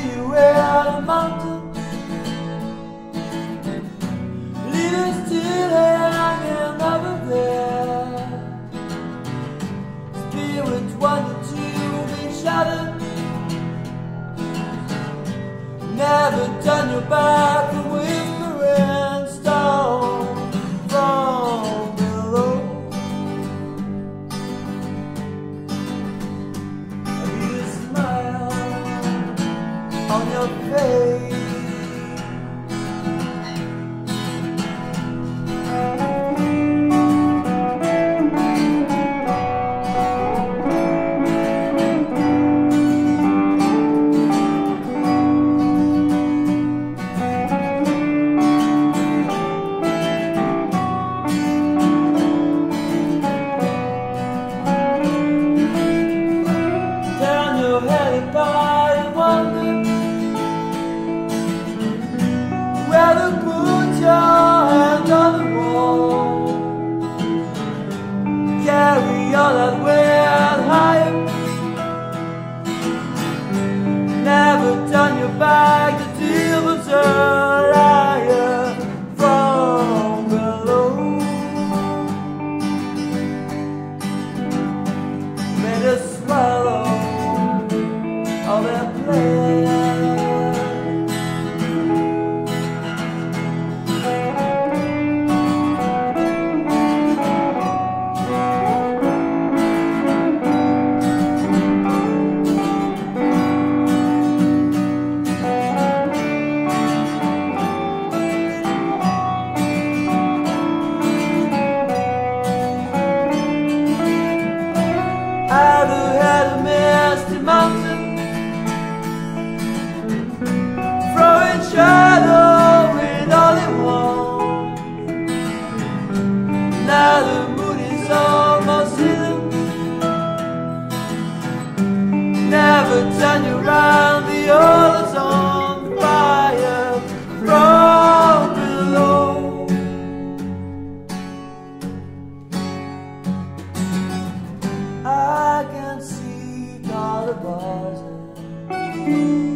anywhere on a mountain, leaving still hanging over there. Spirits wanted to be shattered. Never turn your back from whispering stone from below. You smile on your face. By and wonder where to put your hand on the wall. Carry all that weight higher. Never turn your back, the demons are higher from below. Made us swallow all their plans. Out ahead of misty mountain, throwing shadow with all it wants. Now the moon is almost hidden. Never turn you round, the oil is on fire from below. I can see all the bars.